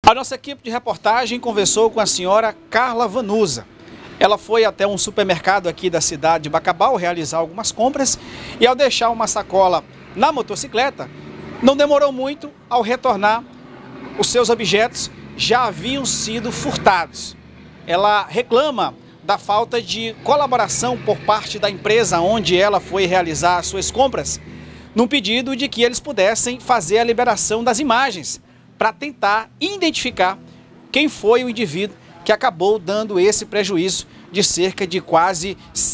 A nossa equipe de reportagem conversou com a senhora Carla Vanusa. Ela foi até um supermercado aqui da cidade de Bacabal realizar algumas compras e, ao deixar uma sacola na motocicleta, não demorou muito. Ao retornar, os seus objetos já haviam sido furtados. Ela reclama da falta de colaboração por parte da empresa onde ela foi realizar suas compras, num pedido de que eles pudessem fazer a liberação das imagens para tentar identificar quem foi o indivíduo que acabou dando esse prejuízo de cerca de quase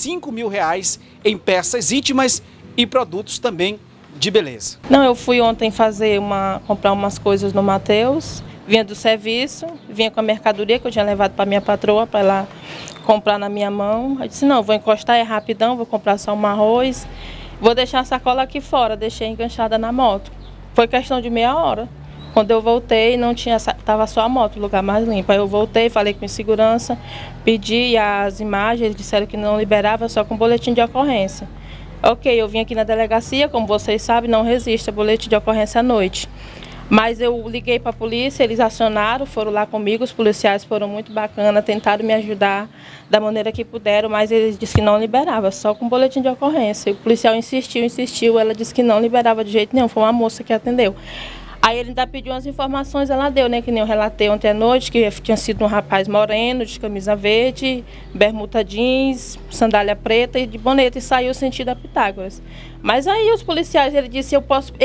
R$5.000 em peças íntimas e produtos também de beleza. Não, eu fui ontem comprar umas coisas no Mateus, vinha do serviço, vinha com a mercadoria que eu tinha levado para minha patroa para ela comprar na minha mão. Eu disse, não, vou encostar, é rapidão, vou comprar só um arroz, vou deixar a sacola aqui fora, deixei enganchada na moto. Foi questão de meia hora. Quando eu voltei, estava só a moto, o lugar mais limpo. Aí eu voltei, falei com segurança, pedi as imagens, eles disseram que não liberava, só com boletim de ocorrência. Ok, eu vim aqui na delegacia, como vocês sabem, não resiste a boletim de ocorrência à noite. Mas eu liguei para a polícia, eles acionaram, foram lá comigo, os policiais foram muito bacanas, tentaram me ajudar da maneira que puderam, mas eles disseram que não liberava, só com boletim de ocorrência. O policial insistiu, ela disse que não liberava de jeito nenhum, foi uma moça que atendeu. Aí ele ainda pediu umas informações, ela deu, né? Que nem eu relatei ontem à noite, que tinha sido um rapaz moreno, de camisa verde, bermuda jeans, sandália preta e de bonete, e saiu sentido a Pitágoras. Mas aí os policiais, ele disse, eu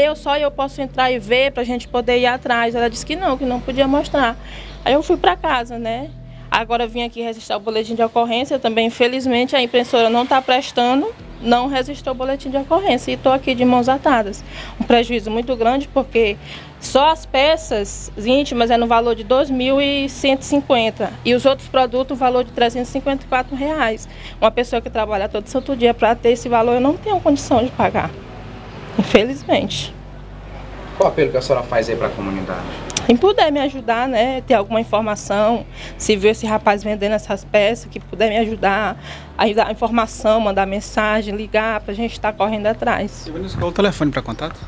posso entrar e ver para a gente poder ir atrás. Ela disse que não podia mostrar. Aí eu fui para casa, né? Agora eu vim aqui registrar o boletim de ocorrência também. Infelizmente a impressora não está prestando, não registrou o boletim de ocorrência e estou aqui de mãos atadas. Um prejuízo muito grande porque só as peças íntimas é no valor de R$2.150 e os outros produtos no valor de R$354. Uma pessoa que trabalha todo santo dia para ter esse valor, eu não tenho condição de pagar, infelizmente. Qual o apelo que a senhora faz aí para a comunidade? Quem puder me ajudar, né, ter alguma informação, se viu esse rapaz vendendo essas peças, que puder me ajudar, aí dar informação, mandar mensagem, ligar, para a gente estar correndo atrás. Qual o telefone para contato?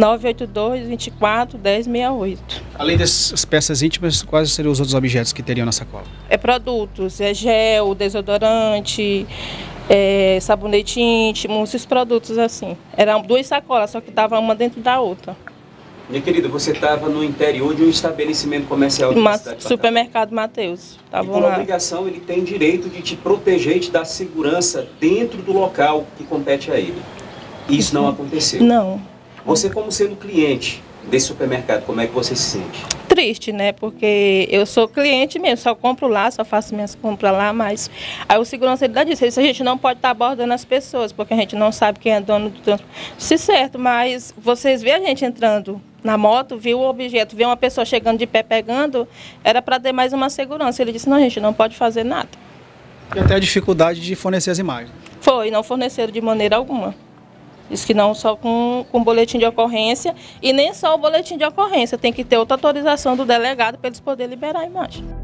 982-24-1068. Além dessas peças íntimas, quais seriam os outros objetos que teriam na sacola? É produtos, é gel, desodorante, sabonete íntimo, esses produtos assim. Eram 2 sacolas, só que estavam uma dentro da outra. Minha querida, você estava no interior de um estabelecimento comercial de cidade, Supermercado Mateus. E por obrigação ele tem direito de te proteger e te dar segurança dentro do local que compete a ele. Isso não aconteceu. Não. Você, como sendo cliente desse supermercado, como é que você se sente? Triste, né? Porque eu sou cliente mesmo, só compro lá, só faço minhas compras lá, mas aí o segurança ele disse, a gente não pode estar abordando as pessoas, porque a gente não sabe quem é dono do transporte. Se certo, mas vocês veem a gente entrando na moto, viu o objeto, viu uma pessoa chegando de pé pegando, era para ter mais uma segurança. Ele disse, não, a gente não pode fazer nada. E até a dificuldade de fornecer as imagens. Foi, não forneceram de maneira alguma. Diz que não só com boletim de ocorrência, e nem só o boletim de ocorrência, tem que ter outra autorização do delegado para eles poderem liberar a imagem.